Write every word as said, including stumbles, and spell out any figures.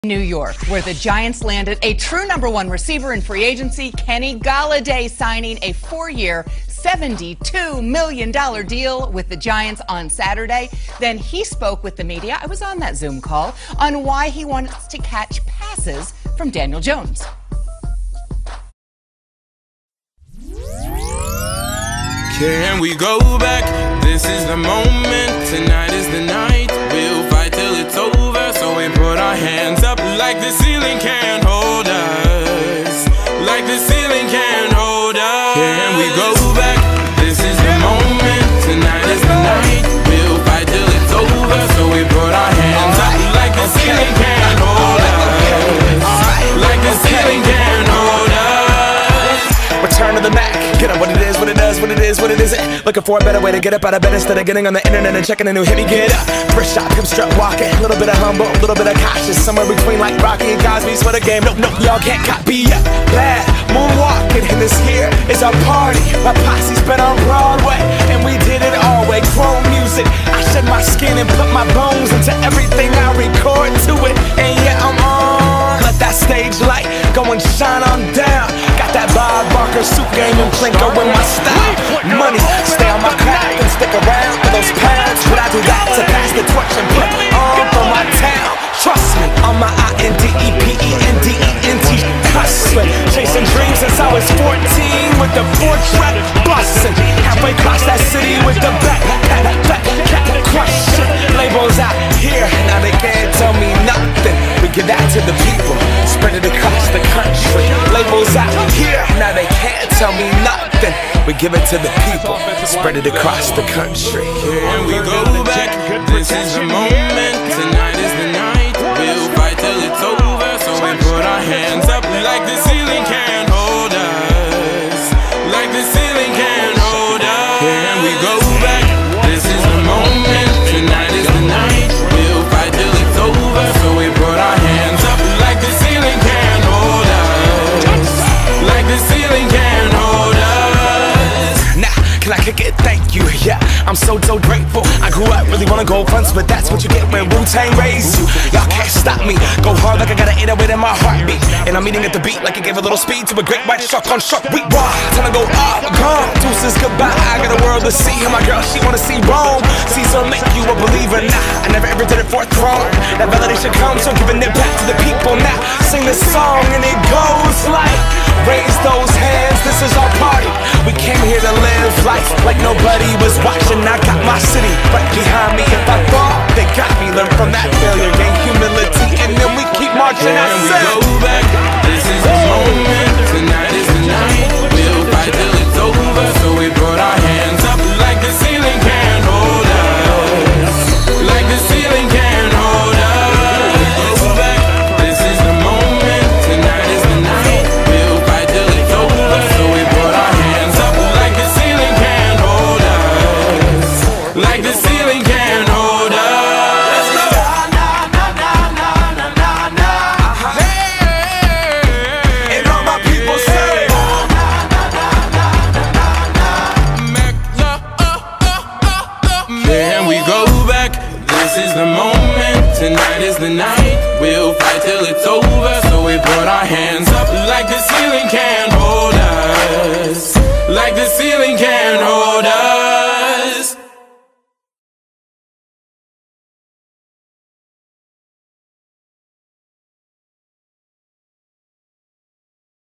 New York, where the Giants landed a true number one receiver in free agency, Kenny Golladay, signing a four-year, seventy-two million dollar deal with the Giants on Saturday. Then he spoke with the media, I was on that Zoom call, on why he wants to catch passes from Daniel Jones. Can we go back? This is the moment. Tonight is the night. We'll fight till it's over. So we put our hands up like the ceiling can't hold us. Like the ceiling can't hold us. Can we go back? This is the moment. Tonight is the night. We'll fight till it's over. So we put our hands up like the ceiling can't hold us. Like the ceiling can't hold us. Return to the Mac. Get up what it is, what it does, what it is, what it isn't. Looking for a better way to get up out of bed instead of getting on the internet and checking a new hit. Me get up, first shot, come strut walking. A little bit of humble, a little bit of cautious. Somewhere between like Rocky and Cosby's for the game. Nope, nope, y'all can't copy up. Bad moonwalking, and this here is our party. My posse's been on Broadway, and we did it all way. Chrome music, I shed my skin and put my bones into everything I record to it. And yeah, I'm on. Let that stage light go and shine on down. Got that Bob Barker suit game and Plinko in my style. Money, stay on my craft and stick around for those pounds. But I do that to pass the torch and put on for my town. Trust me, on my I N D E P E N D E N T hustling, chasing dreams since I was fourteen with the four track bustin'. Halfway across that city with the back, back, back, back, crushing. Labels out here, now they can't tell me nothing. We give that to the people, spread it across the country. Labels out here, now they can't tell me nothing. We give it to the people, spread it across the country. Can we go back? This is the moment. Tonight is the night. We'll fight till it's over. So we put our hands up like the ceiling can't hold us. Like the ceiling can't hold us. Can we go back? This is the moment. Tonight is the night. We'll fight till it's over. So we put our hands up like the ceiling can't hold us. Like the ceiling can't hold us. Nah, can I kick it? Thank you, yeah. I'm so, so grateful. I grew up really wanna go fronts, but that's what you get when Wu-Tang raised you. Y'all can't stop me. Go hard like I got an eight oh eight in my heartbeat. And I'm eating at the beat like it gave a little speed to a great white shark on shark week. Raw, time to go up, gone. Deuces goodbye. I got a world to see. And my girl, she wanna see Rome. Caesar make you a believer. Nah, I never ever did it for a throne. That validation comes from giving it back to the people. Now sing this song and it goes like, raise those hands, this is our party. We came here to live life like nobody was watching. I got my city right behind me. If I fall, they got me. Learn from that failure, gain humility, and then we keep marching. Can we go back? This is the moment. Tonight is the night. We'll fight till it's over. So we put our hands up like the ceiling can't hold us. Like the ceiling can't hold us. Go back. This is the moment. Tonight is the night. We'll fight till it's over. So we put our hands up like the ceiling can't hold us. Like the ceiling can't hold us. Can we go back? This is the moment. Tonight is the night. We'll fight till it's over. So we put our hands up like the ceiling can't hold us. Like the ceiling can't